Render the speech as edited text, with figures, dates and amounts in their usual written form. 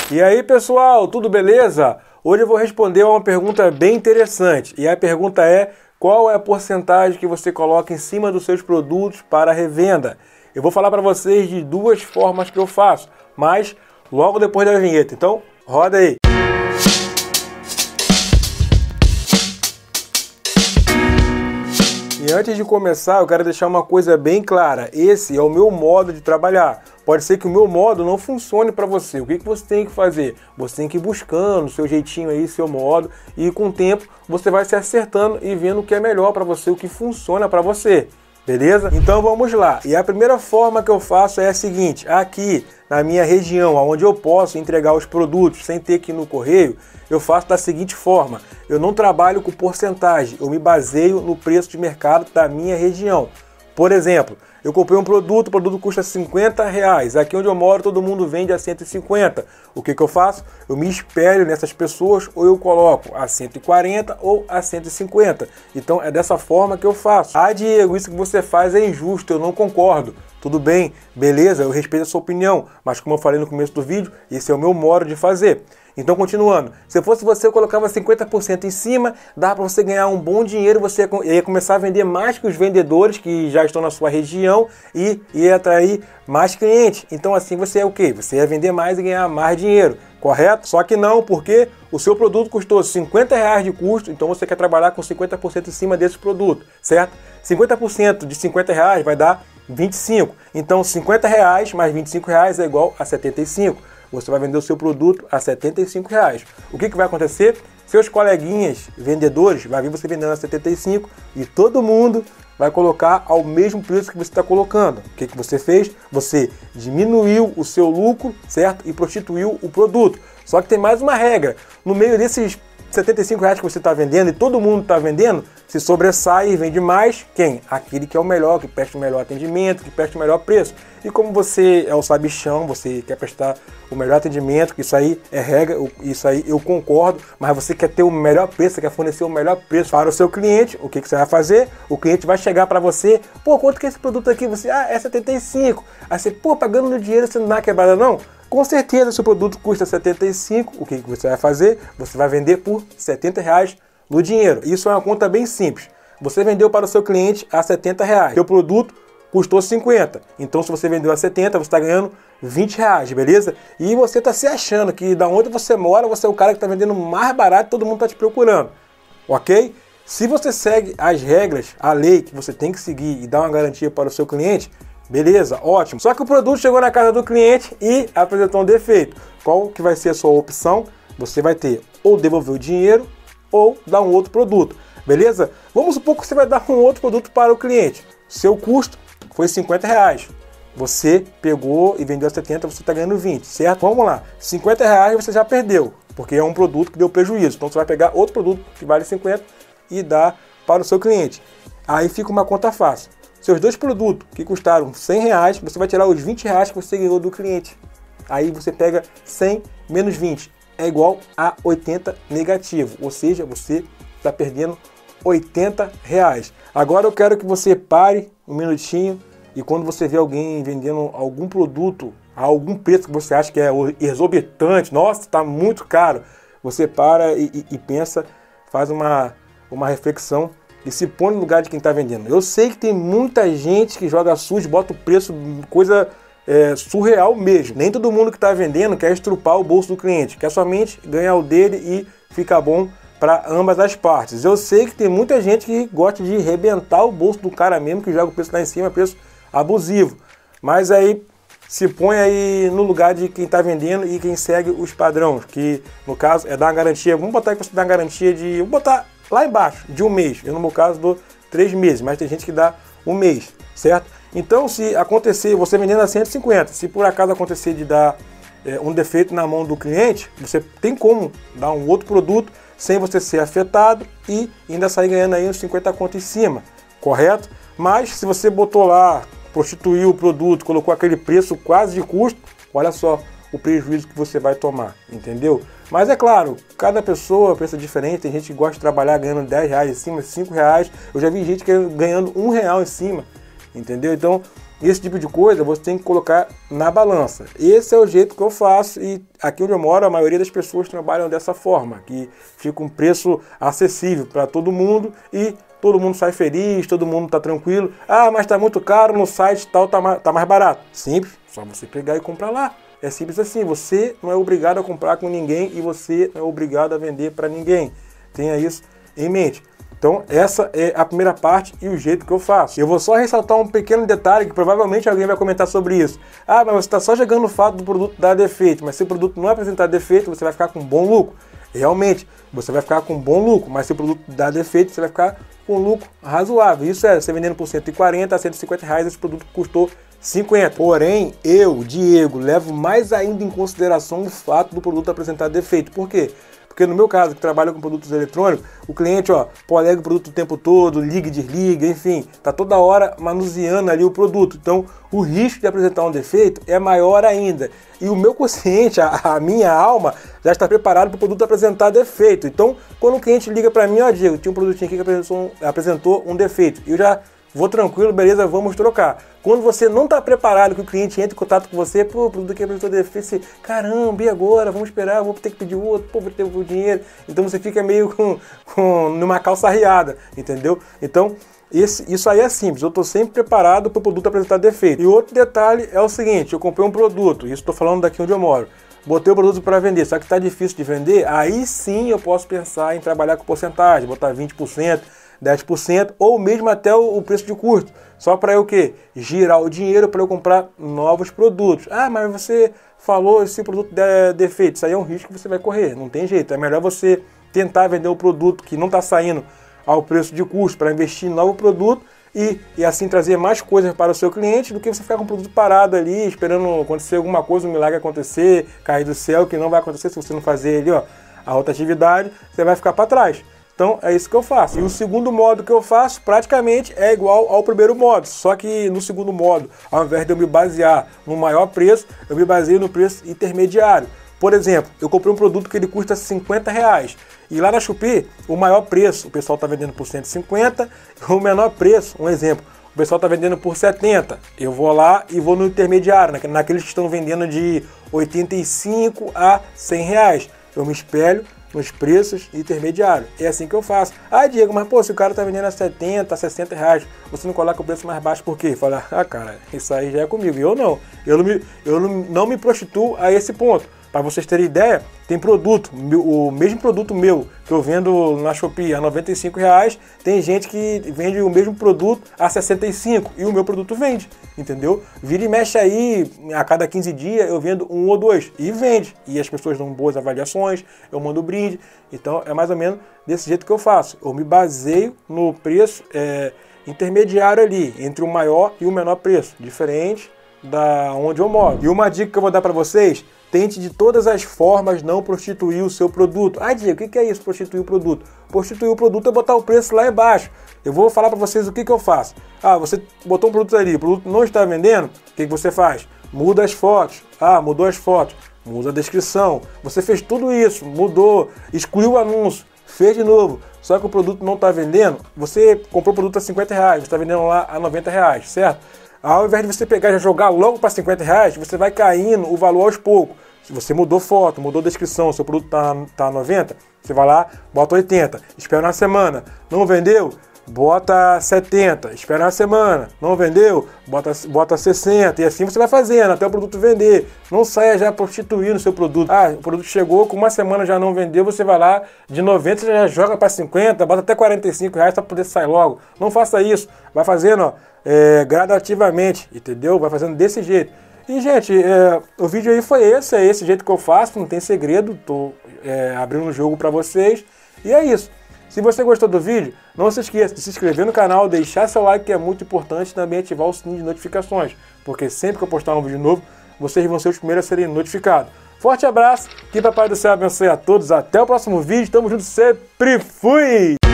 E aí pessoal, tudo beleza? Hoje eu vou responder a uma pergunta bem interessante. E a pergunta é: qual é a porcentagem que você coloca em cima dos seus produtos para revenda? Eu vou falar para vocês de duas formas que eu faço, mas logo depois da vinheta. Então, roda aí! E antes de começar, eu quero deixar uma coisa bem clara. Esse é o meu modo de trabalhar. Pode ser que o meu modo não funcione para você. O que você tem que fazer? Você tem que ir buscando o seu jeitinho aí, seu modo, e com o tempo você vai se acertando e vendo o que é melhor para você, o que funciona para você. Beleza? Então vamos lá. E a primeira forma que eu faço é a seguinte: aqui na minha região, onde eu posso entregar os produtos sem ter que ir no correio, eu faço da seguinte forma: eu não trabalho com porcentagem, eu me baseio no preço de mercado da minha região. Por exemplo, eu comprei um produto, o produto custa R$50. Aqui onde eu moro todo mundo vende a 150. O que eu faço? Eu me espelho nessas pessoas, ou eu coloco a 140 ou a 150. Então é dessa forma que eu faço. Ah, Diego, isso que você faz é injusto, eu não concordo. Tudo bem, beleza, eu respeito a sua opinião, mas como eu falei no começo do vídeo, esse é o meu modo de fazer. Então, continuando, se fosse você, eu colocava 50% em cima, dava para você ganhar um bom dinheiro, você ia começar a vender mais que os vendedores que já estão na sua região e ia atrair mais clientes. Então, assim, você é o quê? Você ia vender mais e ganhar mais dinheiro, correto? Só que não, porque o seu produto custou R$50 de custo, então você quer trabalhar com 50% em cima desse produto, certo? 50% de R$50 vai dar 25. Então, R$50 mais R$25 é igual a 75. Você vai vender o seu produto a R$75. O que vai acontecer? Seus coleguinhas vendedores vai vir você vendendo a 75 e todo mundo vai colocar ao mesmo preço que você está colocando. O que você fez? Você diminuiu o seu lucro, certo? E prostituiu o produto. Só que tem mais uma regra. No meio desses R$75 que você está vendendo e todo mundo está vendendo, se sobressai e vende mais, quem? Aquele que é o melhor, que presta o melhor atendimento, que presta o melhor preço. E como você é o sabichão, você quer prestar o melhor atendimento, que isso aí é regra, isso aí eu concordo, mas você quer ter o melhor preço, você quer fornecer o melhor preço para o seu cliente, o que você vai fazer? O cliente vai chegar para você: pô, quanto que é esse produto aqui? Você, é 75. Aí você, pô, pagando no dinheiro você não dá quebrada não? Com certeza, se o produto custa 75, o que você vai fazer? Você vai vender por R$70 no dinheiro. Isso é uma conta bem simples. Você vendeu para o seu cliente a R$70. Seu produto custou 50. Então, se você vendeu a 70, você está ganhando R$20, beleza? E você está se achando que da onde você mora, você é o cara que está vendendo mais barato e todo mundo está te procurando. Ok? Se você segue as regras, a lei que você tem que seguir e dá uma garantia para o seu cliente, beleza, ótimo. Só que o produto chegou na casa do cliente e apresentou um defeito. Qual que vai ser a sua opção? Você vai ter ou devolver o dinheiro ou dar um outro produto, beleza? Vamos supor que você vai dar um outro produto para o cliente. Seu custo foi R$50. Você pegou e vendeu a 70, você está ganhando 20, certo? Vamos lá, R$50 você já perdeu, porque é um produto que deu prejuízo. Então você vai pegar outro produto que vale 50 e dar para o seu cliente. Aí fica uma conta fácil. Seus dois produtos que custaram R$100, você vai tirar os R$20 que você ganhou do cliente. Aí você pega 100 menos 20, é igual a 80 negativo. Ou seja, você está perdendo R$80. Agora eu quero que você pare um minutinho e quando você vê alguém vendendo algum produto a algum preço que você acha que é exorbitante, nossa, está muito caro, você para e pensa, faz uma reflexão e se põe no lugar de quem está vendendo. Eu sei que tem muita gente que joga sujo, bota o preço, coisa surreal mesmo. Nem todo mundo que está vendendo quer estrupar o bolso do cliente, quer somente ganhar o dele e ficar bom para ambas as partes. Eu sei que tem muita gente que gosta de arrebentar o bolso do cara mesmo, que joga o preço lá em cima, preço abusivo. Mas aí se põe aí no lugar de quem está vendendo e quem segue os padrões, que no caso é dar uma garantia. Vamos botar que você dá uma garantia de, vamos botar lá embaixo, de um mês. Eu no meu caso dou 3 meses, mas tem gente que dá um mês, certo? Então se acontecer, você vendendo a 150, se por acaso acontecer de dar um defeito na mão do cliente, você tem como dar um outro produto sem você ser afetado e ainda sair ganhando aí uns 50 conto em cima, correto? Mas se você botou lá, prostituiu o produto, colocou aquele preço quase de custo, olha só o prejuízo que você vai tomar, entendeu? Mas é claro, cada pessoa pensa diferente, tem gente que gosta de trabalhar ganhando R$10 em cima, R$5. Eu já vi gente ganhando R$1 em cima, entendeu? Então esse tipo de coisa você tem que colocar na balança. Esse é o jeito que eu faço e aqui onde eu moro a maioria das pessoas trabalham dessa forma, que fica um preço acessível para todo mundo e todo mundo sai feliz, todo mundo está tranquilo. Ah, mas está muito caro, no site tal tá mais barato. Simples, só você pegar e comprar lá. É simples assim, você não é obrigado a comprar com ninguém e você não é obrigado a vender para ninguém. Tenha isso em mente. Então essa é a primeira parte e o jeito que eu faço. Eu vou só ressaltar um pequeno detalhe que provavelmente alguém vai comentar sobre isso. Ah, mas você está só jogando o fato do produto dar defeito, mas se o produto não apresentar defeito, você vai ficar com bom lucro. Realmente, você vai ficar com bom lucro, mas se o produto dá defeito, você vai ficar com lucro razoável. Isso é, você vendendo por 140 a 150 reais, esse produto custou 50. Porém, eu, Diego, levo mais ainda em consideração o fato do produto apresentar defeito. Por quê? Porque no meu caso, que trabalho com produtos eletrônicos, o cliente, polega o produto o tempo todo, liga e desliga, enfim, tá toda hora manuseando ali o produto. Então, o risco de apresentar um defeito é maior ainda. E o meu consciente, a minha alma, já está preparado para o produto apresentar defeito. Então, quando o cliente liga para mim, Diego, tinha um produtinho aqui que apresentou um defeito. Eu já vou tranquilo, beleza, vamos trocar. Quando você não está preparado, que o cliente entra em contato com você, pô, o produto aqui apresentou defeito, você, caramba, e agora? Vamos esperar, vou ter que pedir outro, pô, vou ter o dinheiro. Então você fica meio numa calça arriada, entendeu? Então, isso aí é simples, eu estou sempre preparado para o produto apresentar defeito. E outro detalhe é o seguinte, eu comprei um produto, isso estou falando daqui onde eu moro, botei o produto para vender, só que está difícil de vender, aí sim eu posso pensar em trabalhar com porcentagem, botar 20%, 10% ou mesmo até o preço de custo. Só para eu o quê? Girar o dinheiro para eu comprar novos produtos. Ah, mas você falou se o produto der defeito. Isso aí é um risco que você vai correr, não tem jeito. É melhor você tentar vender o produto que não está saindo ao preço de custo para investir em novo produto e assim trazer mais coisas para o seu cliente do que você ficar com o produto parado ali, esperando acontecer alguma coisa, um milagre acontecer, cair do céu, que não vai acontecer se você não fazer ali, a rotatividade, você vai ficar para trás. Então é isso que eu faço. E o segundo modo que eu faço praticamente é igual ao primeiro modo. Só que no segundo modo, ao invés de eu me basear no maior preço, eu me baseio no preço intermediário. Por exemplo, eu comprei um produto que ele custa 50 reais. E lá na Shopee, o maior preço, o pessoal está vendendo por 150. O menor preço, um exemplo, o pessoal está vendendo por 70. Eu vou lá e vou no intermediário, naqueles que estão vendendo de 85 a 100 reais. Eu me espelho nos preços intermediários. É assim que eu faço. Ah, Diego, mas pô, se o cara tá vendendo a 70, a 60 reais, você não coloca o preço mais baixo por quê? Fala, cara, isso aí já é comigo. Eu não. Eu não me prostituo a esse ponto. Para vocês terem ideia, tem produto, o mesmo produto meu que eu vendo na Shopee a 95 reais, tem gente que vende o mesmo produto a 65 e o meu produto vende, entendeu? Vira e mexe aí, a cada 15 dias eu vendo um ou dois e vende. E as pessoas dão boas avaliações, eu mando brinde, então é mais ou menos desse jeito que eu faço. Eu me baseio no preço intermediário ali, entre o maior e o menor preço, diferente da onde eu moro. E uma dica que eu vou dar para vocês: tente de todas as formas não prostituir o seu produto. Ah, Diego, o que é isso, prostituir o produto? Prostituir o produto é botar o preço lá embaixo. Eu vou falar para vocês o que eu faço. Ah, você botou um produto ali, o produto não está vendendo, o que você faz? Muda as fotos. Ah, mudou as fotos. Muda a descrição. Você fez tudo isso, mudou, excluiu o anúncio, fez de novo. Só que o produto não está vendendo. Você comprou o produto a 50 reais, você está vendendo lá a 90 reais, certo? Ao invés de você pegar e já jogar logo para 50 reais, você vai caindo o valor aos poucos. Se você mudou foto, mudou descrição, seu produto tá 90, você vai lá, bota 80, espera uma semana, não vendeu, bota 70, espera uma semana, não vendeu, bota 60, e assim você vai fazendo até o produto vender. Não saia já prostituindo o seu produto. Ah, o produto chegou, com uma semana já não vendeu, você vai lá, de 90 você já joga para 50, bota até 45 reais para poder sair logo. Não faça isso, vai fazendo gradativamente, entendeu? Vai fazendo desse jeito. E, gente, o vídeo aí foi esse, é esse jeito que eu faço, não tem segredo, tô abrindo um jogo para vocês, e é isso. Se você gostou do vídeo, não se esqueça de se inscrever no canal, deixar seu like, que é muito importante, e também ativar o sininho de notificações, porque sempre que eu postar um vídeo novo, vocês vão ser os primeiros a serem notificados. Forte abraço, que Papai do Céu abençoe a todos, até o próximo vídeo, tamo junto, sempre fui!